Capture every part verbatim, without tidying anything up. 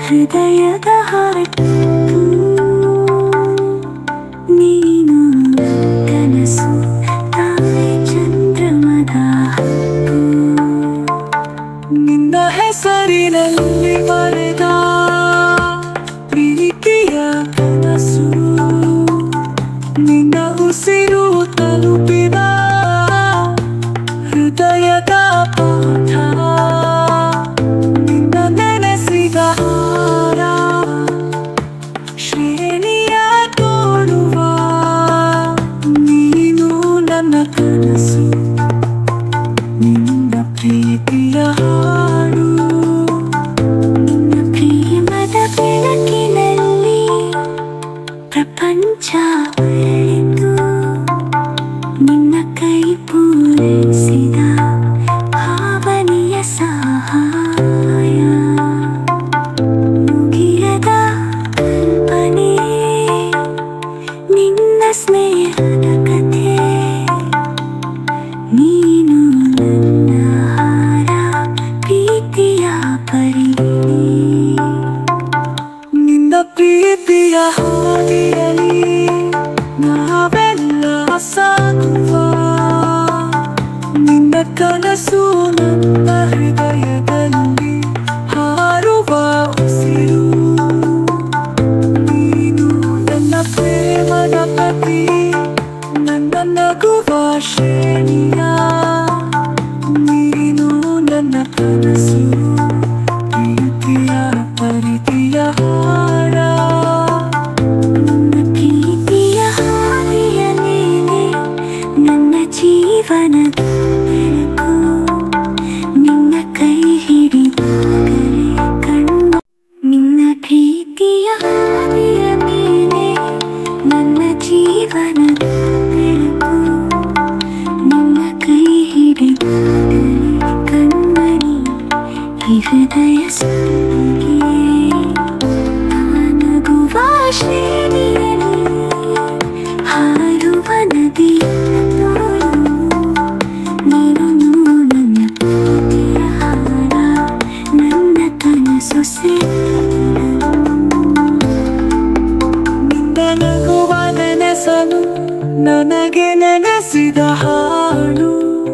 ಹೃದಯದ ಹಾಡು ನೀನು ಕನಸು ತಾರೆ ಚಂದ್ರಮದ ಹಕ್ಕು ನಿನ್ನ ಹೆಸರಿನಲ್ಲಿ ಬರೆದ ಪ್ರೀತಿಯ ಕನಸು ನಿನ್ನ ಉಸಿರು ತಲುಪಿದ ಹೃದಯದ ಪಾಠ ನಿನ್ನ ನೆನೆಸಿದ ಹಾರ ಶ್ರೇಣಿಯ ತೋಡುವ ನೀನು ನನ್ನ ಕನಸು ನಿನ್ನ ಪ್ರೀತಿಯ ಹಾಡು ನಿನ್ನ ಪ್ರೇಮದ ಬೆಳಕಿನಲ್ಲಿ ಪ್ರಪಂಚ ಬೆಳೆದು ನಿನ್ನ ಕೈ ಪೂರೈಸಿದ ಭಾವನೆಯ ಸಹಾಯ ಮುಗಿಯದ ಕಲ್ಪನೆ ನಿನ್ನ ಸ್ನೇಹದ ಕಥೆ ನೀನು ನನ್ನ ಹಾರ ಪ್ರೀತಿಯ ಪರಿ ನಿನ್ನ ಪ್ರೀತಿಯ ಹಾದಿಯಲ್ಲಿ ನಾವೆಲ್ಲ ಸಾಗುವ ನಿನ್ನ ಕನಸು ನನ್ನ ಹೃದಯದಲ್ಲಿ ಹಾರುವ ಉಸಿರು ನೀನು ನನ್ನ ಪ್ರೇಮದ ಪತಿ ನನ್ನ ನಗುವ ಶ್ರೇಣಿಯ ನೀನು ನನ್ನ ಕನಸು ಪ್ರೀತಿಯ ಪರಿತಿಯ ಹಾಡ ನನ್ನ ಪ್ರೀತಿಯ ಹಾದಿಯ ಮೇಲೆ ನನ್ನ ಜೀವನದ ಬೆಳಕು ನಿನ್ನ ಕೈ ಹಿಡಿದರೆ ಕಣ್ಣ ನಿನ್ನ ಪ್ರೀತಿಯ ಹಾದಿಯ ಮೇಲೆ ನನ್ನ ಜೀವನದ ಬೆಳಕು ನಿನ್ನ ಕೈ ಹಿಡಿದರೆ ಕಣ್ಮಣಿ ಈ ಹೃದಯ ಸುತ್ತಿಗೆ ನಗುವ ಶ್ರೇಣಿಯಲ್ಲಿ ಹಾರುವ ನದಿಯ ತೋಳು ನೀನು ನನ್ನ ಪ್ರೀತಿಯ ಹಾಡ ನನ್ನ ಕನಸು ಸೇರಲು ನಿನ್ನ ನಗುವ ನೆನೆಸಲು ನನಗೆ ನೆನೆಸಿದ ಹಾಡು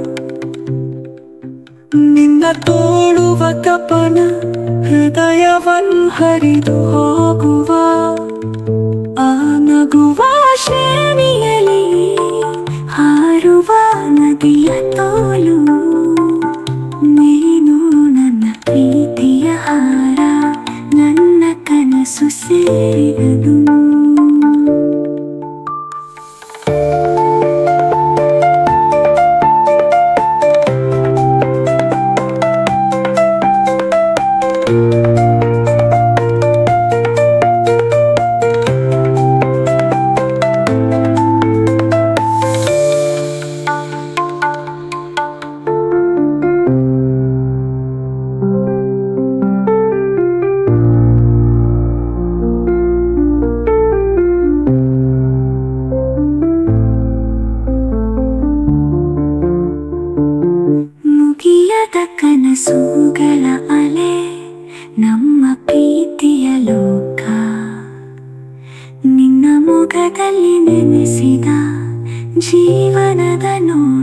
ನಿನ್ನ ತೋಳುವ ತಪನ ಹೃದಯವನ್ನು ಹರಿದು ಹೋಗುವ ಆ ನಗುವ ಶ್ರೇಣಿಯಲ್ಲಿ ಹಾರುವ ನದಿಯ ತೋಲು ನೀನು ನನ್ನ ಪ್ರೀತಿಯ ಹಾರ ನನ್ನ ಕನಸು ಸೇರಿದನು ಮುಗಿಯದ ಕನಸುಗಳ ಅಲೆ ನಮ್ಮ ಪ್ರೀತಿಯ ಲೋಕ ನಿನ್ನ ಮುಖದಲ್ಲಿ ನೆನೆಸಿದ ಜೀವನದ ನೋಟ